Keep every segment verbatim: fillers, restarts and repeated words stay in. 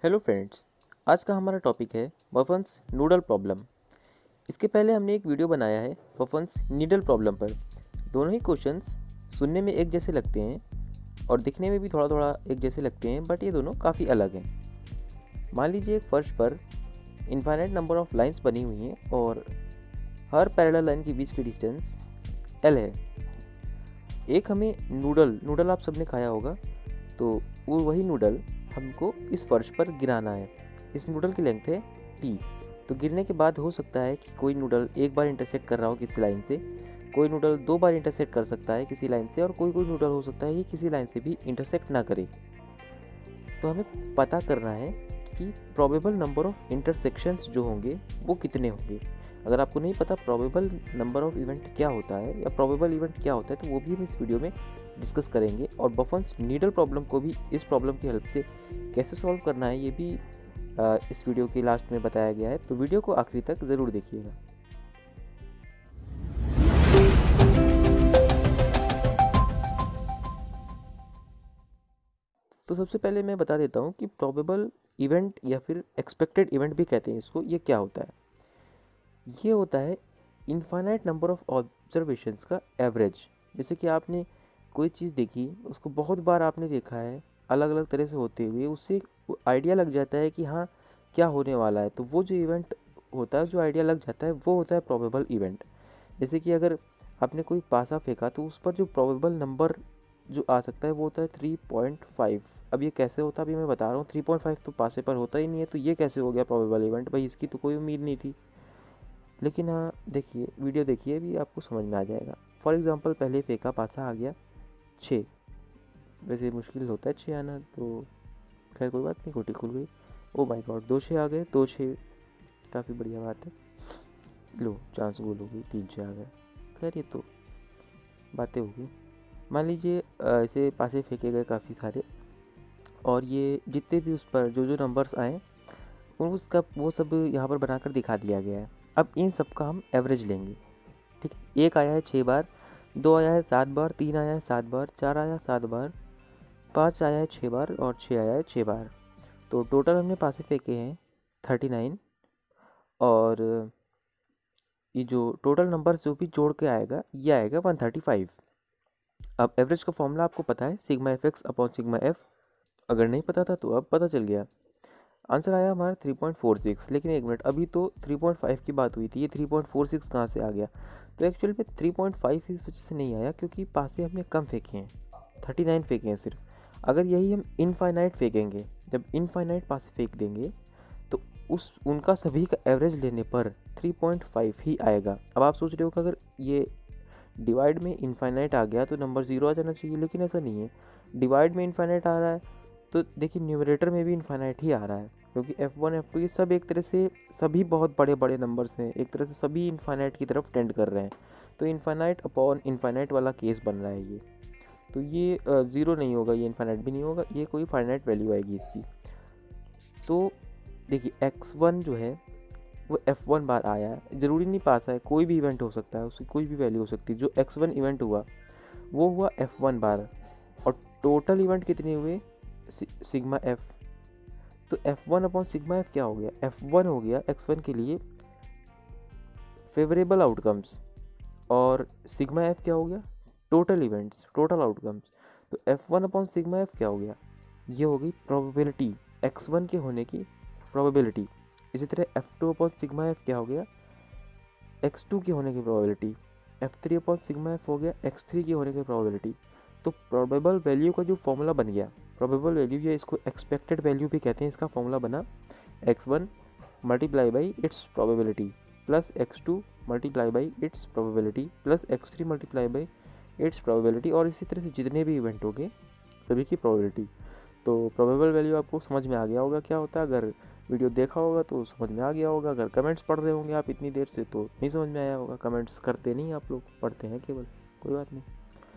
Hello friends, आज का हमारा टॉपिक है बफन्स नूडल प्रॉब्लम। इसके पहले हमने एक वीडियो बनाया है बफन्स नीडल प्रॉब्लम पर। दोनों ही क्वेश्चंस सुनने में एक जैसे लगते हैं और दिखने में भी थोड़ा थोड़ा एक जैसे लगते हैं, बट ये दोनों काफ़ी अलग हैं। मान लीजिए एक फर्श पर इनफाइनाइट नंबर ऑफ लाइंस बनी हुई हैं और हर पैरेलल लाइन के बीच की डिस्टेंस एल है। एक हमें नूडल नूडल आप सबने खाया होगा, तो वो वही नूडल हमको इस फर्श पर गिराना है। इस नूडल की लेंथ है टी। तो गिरने के बाद हो सकता है कि कोई नूडल एक बार इंटरसेक्ट कर रहा हो किसी लाइन से, कोई नूडल दो बार इंटरसेक्ट कर सकता है किसी लाइन से, और कोई कोई नूडल हो सकता है कि किसी लाइन से भी इंटरसेक्ट ना करे। तो हमें पता करना है कि प्रोबेबल नंबर ऑफ इंटरसेक्शंस जो होंगे वो कितने होंगे। अगर आपको नहीं पता प्रोबेबल नंबर ऑफ इवेंट क्या होता है या प्रोबेबल इवेंट क्या होता है, तो वो भी हम इस वीडियो में डिस्कस करेंगे। और बफन्स नीडल प्रॉब्लम को भी इस प्रॉब्लम की हेल्प से कैसे सॉल्व करना है ये भी आ, इस वीडियो के लास्ट में बताया गया है। तो वीडियो को आखिरी तक ज़रूर देखिएगा। तो सबसे पहले मैं बता देता हूँ कि प्रोबेबल इवेंट या फिर एक्सपेक्टेड इवेंट भी कहते हैं इसको, ये क्या होता है। ये होता है इनफाइनाइट नंबर ऑफ ऑब्जर्वेशंस का एवरेज। जैसे कि आपने कोई चीज़ देखी, उसको बहुत बार आपने देखा है अलग अलग तरह से होते हुए, उससे आइडिया लग जाता है कि हाँ क्या होने वाला है। तो वो जो इवेंट होता है, जो आइडिया लग जाता है, वो होता है प्रोबेबल इवेंट। जैसे कि अगर आपने कोई पासा फेंका तो उस पर जो प्रोबेबल नंबर जो आ सकता है वो होता है थ्री पॉइंट फाइव। अब ये कैसे होता है अभी मैं बता रहा हूँ। थ्री पॉइंट फाइव तो पासे पर होता ही नहीं है, तो ये कैसे हो गया प्रोबेबल इवेंट? भाई इसकी तो कोई उम्मीद नहीं थी। लेकिन हाँ देखिए, वीडियो देखिए, भी आपको समझ में आ जाएगा। फॉर एग्ज़ाम्पल पहले फेंका, पासा आ गया छः। वैसे मुश्किल होता है छः आना, तो खैर कोई बात नहीं, गोटी खुल गई। ओ माय गॉड, दो छः आ गए, दो छः काफ़ी बढ़िया बात है। लो चांस गोल हो गई, तीन छः आ गए। खैर ये तो बातें हो गई। मान लीजिए ऐसे पासे फेंके गए काफ़ी सारे, और ये जितने भी उस पर जो जो नंबर्स आए उसका वो सब यहाँ पर बनाकर दिखा दिया गया है। अब इन सब का हम एवरेज लेंगे। ठीक है, एक आया है छः बार, दो आया है सात बार, तीन आया है सात बार, चार आया सात बार, पाँच आया है छः बार और छः आया है छः बार। तो टोटल हमने पासे फेंके हैं थर्टी नाइन। और ये जो टोटल नंबर जो भी जोड़ के आएगा ये आएगा वन थर्टी फाइव। अब एवरेज का फॉर्मूला आपको पता है, sigma f x upon sigma f. अगर नहीं पता था तो अब पता चल गया। आंसर आया हमारा थ्री पॉइंट फोर सिक्स। लेकिन एक मिनट, अभी तो थ्री पॉइंट फाइव की बात हुई थी, ये थ्री पॉइंट फोर सिक्स कहाँ से आ गया? तो एक्चुअली में थ्री पॉइंट फाइव इस वजह से नहीं आया क्योंकि पासे हमने कम फेंके हैं, थर्टी नाइन फेंके हैं सिर्फ। अगर यही हम इनफाइनाइट फेंकेंगे, जब इनफाइनाइट पासे फेंक देंगे तो उस उनका सभी का एवरेज लेने पर थ्री पॉइंट फाइव ही आएगा। अब आप सोच रहे हो कि अगर ये डिवाइड में इनफाइनाइट आ गया तो नंबर ज़ीरो आ जाना चाहिए, लेकिन ऐसा नहीं है। डिवाइड में इनफाइनाइट आ रहा है तो देखिए न्यूमरेटर में भी इनफाइनाइट ही आ रहा है, क्योंकि एफ वन एफ टू ये सब एक तरह से सभी बहुत बड़े बड़े नंबर्स हैं, एक तरह से सभी इनफाइनाइट की तरफ टेंड कर रहे हैं। तो इनफाइनाइट अपॉन इनफाइनाइट वाला केस बन रहा है ये। तो ये ज़ीरो नहीं होगा, ये इनफाइनाइट भी नहीं होगा, ये कोई फाइनाइट वैल्यू आएगी इसकी। तो देखिए एक्स वन जो है वो एफ वन बार आया है, ज़रूरी नहीं पास है, कोई भी इवेंट हो सकता है, उसकी कोई भी वैल्यू हो सकती है। जो एक्स वन इवेंट हुआ वो हुआ एफ वन बार, और टोटल इवेंट कितने हुए? Sigma f. तो f one upon sigma f क्या हो गया? एफ वन हो गया एक्स वन के लिए फेवरेबल आउटकम्स, और सिग्मा एफ क्या हो गया? Total events, total outcomes. तो f one upon sigma f क्या हो गया? ये हो गई प्रोबेबिलिटी, एक्स वन के होने की प्रोबेबिलिटी। इसी तरह f two upon sigma f क्या हो गया? एक्स टू के होने की probability. F three upon sigma f हो गया एक्स थ्री के होने की प्रोबेबिलिटी। तो प्रोबेबल वैल्यू का जो फॉर्मूला बन गया, प्रोबेबल वैल्यू या इसको एक्सपेक्टेड वैल्यू भी कहते हैं, इसका फॉर्मूला बना x one multiply by its probability plus x two multiply by its probability plus x three multiply by its probability, और इसी तरह से जितने भी इवेंट होंगे सभी की प्रोबेबिलिटी। तो प्रोबेबल वैल्यू आपको समझ में आ गया होगा क्या होता है। अगर वीडियो देखा होगा तो समझ में आ गया होगा, अगर कमेंट्स पढ़ रहे होंगे आप इतनी देर से तो नहीं समझ में आया होगा। कमेंट्स करते नहीं आप लोग, पढ़ते हैं केवल, कोई बात नहीं।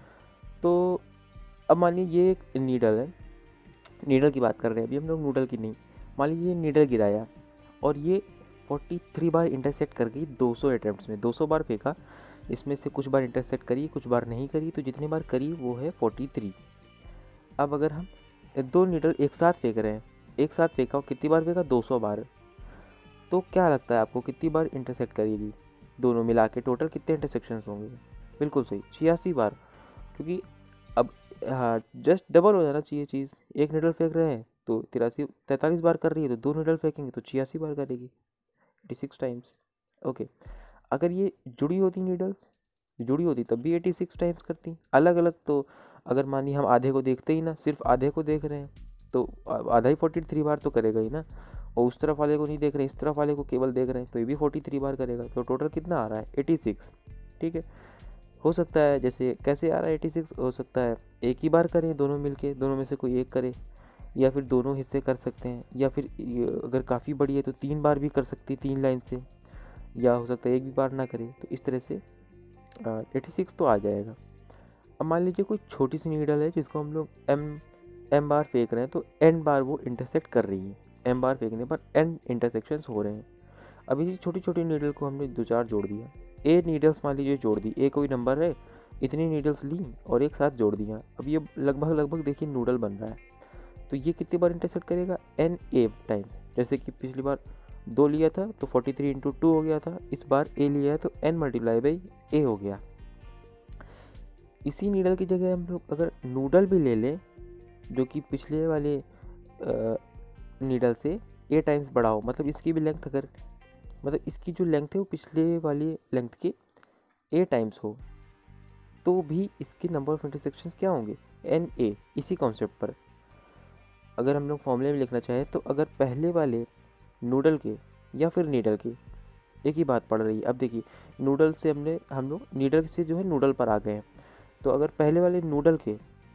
तो अब मान लीजिए ये एक नीडल है, नीडल की बात कर रहे हैं अभी हम लोग, नूडल की नहीं। मान लीजिए नीडल गिराया और ये फोर्टी थ्री बार इंटरसेक्ट कर गई दो सौ अटैम्प्ट्स में। दो सौ बार फेंका, इसमें से कुछ बार इंटरसेक्ट करी, कुछ बार नहीं करी, तो जितनी बार करी वो है फोर्टी थ्री। अब अगर हम दो नीडल एक साथ फेंक रहे हैं एक साथ फेंका, कितनी बार फेंका, दो सौ बार। तो क्या लगता है आपको कितनी बार इंटरसेक्ट करेगी? दोनों मिला के टोटल कितने इंटरसेक्शंस होंगे? बिल्कुल सही, छियासी बार। क्योंकि अब हाँ, जस्ट डबल हो जाना चाहिए चीज़। एक नीडल फेंक रहे हैं तो तिरासी तैंतालीस बार कर रही है, तो दो नीडल फेंकेंगे तो छियासी बार करेगी, एटी सिक्स टाइम्स। ओके, अगर ये जुड़ी होती नीडल्स, जुड़ी होती तब भी एटी सिक्स टाइम्स करती। अलग अलग तो अगर मानिए हम आधे को देखते ही ना, सिर्फ आधे को देख रहे हैं, तो आधा ही फोर्टी थ्री बार तो करेगा ही ना। और उस तरफ वाले को नहीं देख रहे, इस तरफ वाले को केवल देख रहे हैं, तो ये भी फोर्टी थ्री बार करेगा। तो टोटल कितना आ रहा है? Eighty six. ठीक है, हो सकता है जैसे कैसे आ रहा है एटी सिक्स, हो सकता है एक ही बार करें दोनों मिलके, दोनों में से कोई एक करे, या फिर दोनों हिस्से कर सकते हैं, या फिर अगर काफ़ी बड़ी है तो तीन बार भी कर सकती है तीन लाइन से, या हो सकता है एक भी बार ना करे। तो इस तरह से एटी सिक्स तो आ जाएगा। अब मान लीजिए कोई छोटी सी नीडल है जिसको हम लोग एम एम बार फेंक रहे हैं, तो एन बार वो इंटरसेक्ट कर रही है। एम बार फेंकने पर एन इंटरसेक्शंस हो रहे हैं। अभी ये छोटी छोटी नीडल को हमने दो चार जोड़ दिया, ए नीडल्स मान लीजिए जोड़ दी, ए कोई नंबर है, इतनी नीडल्स ली और एक साथ जोड़ दिया। अब ये लगभग लगभग देखिए नूडल बन रहा है। तो ये कितनी बार इंटरसेक्ट करेगा? N a times. जैसे कि पिछली बार दो लिया था तो फोर्टी थ्री इंटू टू हो गया था, इस बार ए लिया है तो एन मल्टीप्लाई बाई ए हो गया। इसी नीडल की जगह हम लोग अगर नूडल भी ले लें जो कि पिछले वाले नीडल से ए टाइम्स बड़ा हो, मतलब इसकी भी लेंथ अगर मतलब इसकी जो लेंथ है वो पिछले वाली लेंथ के ए टाइम्स हो, तो भी इसके नंबर ऑफ इंटरसेक्शंस क्या होंगे? N a. इसी कॉन्सेप्ट पर अगर हम लोग फॉर्मूले में लिखना चाहें तो अगर पहले वाले नूडल के या फिर नीडल के, एक ही बात पड़ रही है। अब देखिए नूडल से हमने हम लोग नीडल से जो है नूडल पर आ गए हैं, तो अगर पहले वाले नूडल के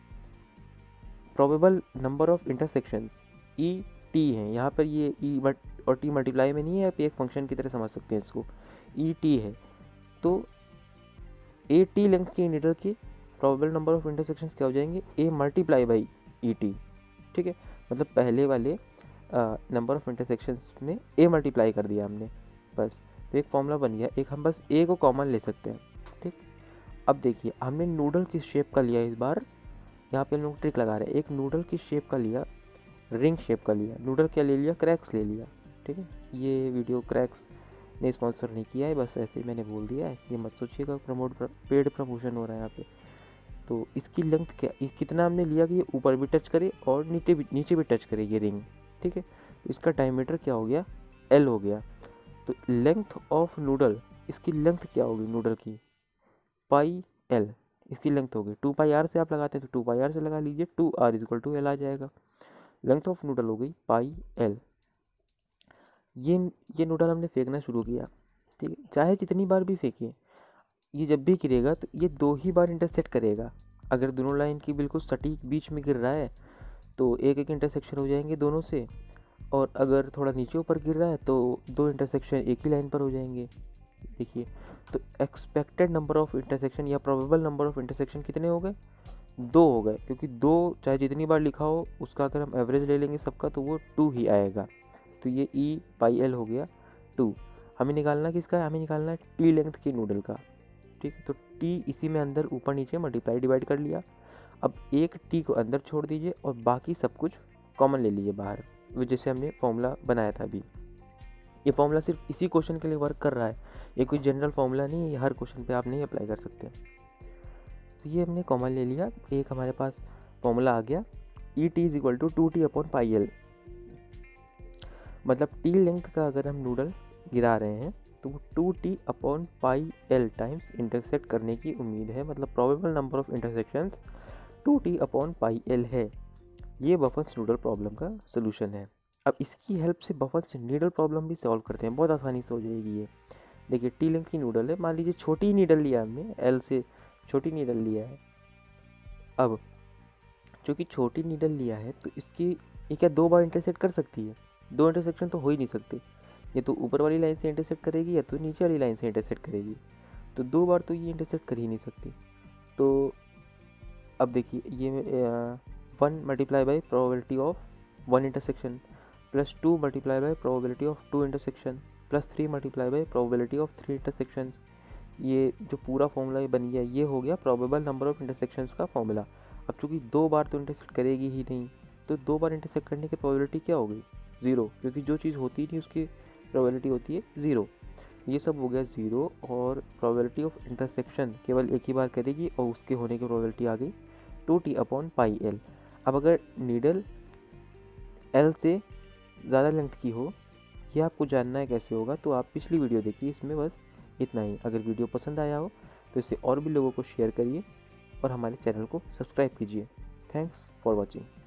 probable number of intersections e t हैं, यहाँ पर ये ई और टी मल्टीप्लाई में नहीं है, आप एक फंक्शन की तरह समझ सकते हैं इसको, ई टी है, तो ए टी लेंथ के नीडल के प्रोबेबल नंबर ऑफ इंटरसेक्शंस क्या हो जाएंगे? A multiply by e t. ठीक है, मतलब पहले वाले नंबर ऑफ इंटरसेक्शंस में ए मल्टीप्लाई कर दिया हमने, बस। तो एक फॉर्मूला बन गया, एक हम बस ए को कॉमन ले सकते हैं। ठीक, अब देखिए हमने नूडल की शेप का लिया इस बार, यहाँ पे हम लोग ट्रिक लगा रहे हैं। एक नूडल की शेप का लिया, रिंग शेप का लिया। नूडल क्या ले लिया? क्रैक्स ले लिया। ठीक है, ये वीडियो क्रैक्स ने स्पॉन्सर नहीं किया है, बस ऐसे ही मैंने बोल दिया है, ये मत सोचिएगा प्रमोट पेड प्रमोशन हो रहा है यहाँ पे। तो इसकी लेंथ क्या, कितना हमने लिया कि ये ऊपर भी टच करे और नीचे भी नीचे भी टच करे ये रिंग। ठीक है, तो इसका डायमीटर क्या हो गया? एल हो गया। तो लेंथ ऑफ नूडल, इसकी लेंथ क्या होगी नूडल की? पाई एल इसकी लेंथ होगी। टू पाई आर से आप लगाते हैं तो टू पाई आर से लगा लीजिए, two r equal to l आ जाएगा। लेंथ ऑफ नूडल हो गई पाई एल। ये ये नूडल हमने फेंकना शुरू किया। ठीक है, चाहे जितनी बार भी फेंकिए, ये जब भी गिरेगा तो ये दो ही बार इंटरसेक्ट करेगा। अगर दोनों लाइन की बिल्कुल सटीक बीच में गिर रहा है तो एक एक इंटरसेक्शन हो जाएंगे दोनों से, और अगर थोड़ा नीचे ऊपर गिर रहा है तो दो इंटरसेक्शन एक ही लाइन पर हो जाएंगे। देखिए, तो एक्सपेक्टेड नंबर ऑफ इंटरसेक्शन या प्रोबेबल नंबर ऑफ इंटरसेक्शन कितने हो गए? दो हो गए, क्योंकि दो चाहे जितनी बार लिखा हो उसका अगर हम एवरेज ले लेंगे सबका तो वो टू ही आएगा। तो ये ई पाई एल हो गया टू। हमें निकालना किसका है? हमें निकालना है टी लेंथ की नूडल का। ठीक है, तो टी इसी में अंदर ऊपर नीचे मल्टीप्लाई डिवाइड कर लिया। अब एक टी को अंदर छोड़ दीजिए और बाकी सब कुछ कॉमन ले लीजिए बाहर, जैसे हमने फॉर्मूला बनाया था अभी। ये फॉर्मूला सिर्फ इसी क्वेश्चन के लिए वर्क कर रहा है, ये कोई जनरल फॉर्मूला नहीं है, ये हर क्वेश्चन पे आप नहीं अप्लाई कर सकते। तो ये हमने कॉमन ले लिया, एक हमारे पास फॉर्मूला आ गया, e t is equal to two t upon pi l. मतलब टी लेंथ का अगर हम नूडल गिरा रहे हैं तो वो two t upon pi l times intersect करने की उम्मीद है, मतलब probable number of intersections two t upon pi l है। ये बफन्स नूडल प्रॉब्लम का सोल्यूशन है। अब इसकी हेल्प से बफन्स नीडल प्रॉब्लम भी सॉल्व करते हैं, बहुत आसानी से हो जाएगी ये। देखिए टी लेंथ की नूडल है, मान लीजिए छोटी नीडल लिया हमने, एल से छोटी नीडल लिया है। अब चूँकि छोटी नीडल लिया है तो इसकी ये क्या दो बार इंटरसेक्ट कर सकती है? दो इंटरसेक्शन तो हो ही नहीं सकते, ये तो ऊपर वाली लाइन से इंटरसेक्ट करेगी या तो नीचे वाली लाइन से इंटरसेक्ट करेगी, तो दो बार तो ये इंटरसेक्ट कर ही नहीं सकती। तो अब देखिए ये one multiply by probability of one intersection plus two multiply by probability of two intersection plus three multiply by probability of three intersection, ये जो पूरा फॉर्मूला बन गया ये हो गया प्रोबेबल नंबर ऑफ इंटरसेक्शंस का फॉर्मूला। अब चूँकि दो बार तो इंटरसेक्ट करेगी ही नहीं, तो दो बार इंटरसेक्ट करने की प्रोबेबिलिटी क्या हो गई, ज़ीरो, क्योंकि जो चीज़ होती नहीं उसकी प्रोबेबिलिटी होती है ज़ीरो। ये सब हो गया ज़ीरो, और प्रोबेबिलिटी ऑफ इंटरसेक्शन केवल एक ही बार करेगी और उसके होने की प्रोबेबिलिटी आ गई two t upon pi l. अब अगर नीडल एल से ज़्यादा लेंथ की हो, ये आपको जानना है कैसे होगा, तो आप पिछली वीडियो देखिए, इसमें बस इतना ही। अगर वीडियो पसंद आया हो तो इसे और भी लोगों को शेयर करिए और हमारे चैनल को सब्सक्राइब कीजिए। Thanks for watching.